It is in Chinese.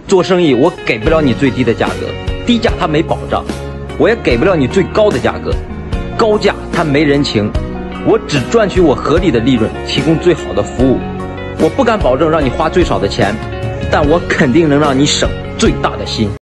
做生意我给不了你最低的价格，低价它没保障；我也给不了你最高的价格，高价它没人情。我只赚取我合理的利润，提供最好的服务。我不敢保证让你花最少的钱，但我肯定能让你省最大的心。